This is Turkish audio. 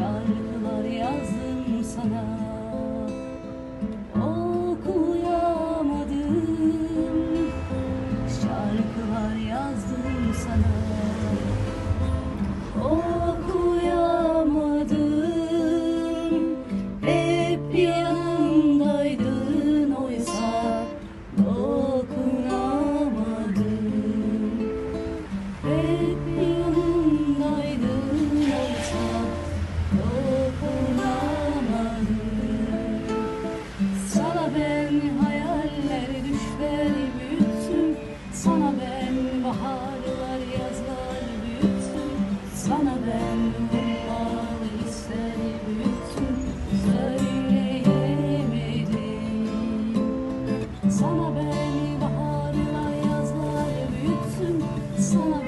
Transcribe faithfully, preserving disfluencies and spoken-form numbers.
şarkılar yazdım sana. Okuyamadım, şarkılar yazdım sana. Okuyamadım, hep yanımdaydın oysa dokunamadım. Hep yanımdaydın oysa dokunamadım. Sana ben hayaller, düşler büyüttüm. Sana ben baharlar, yazlar büyüttüm. Sana ben ummalı hisler büyüttüm. Söyleyemedim. Sana ben baharlar, yazlar büyüttüm. Sana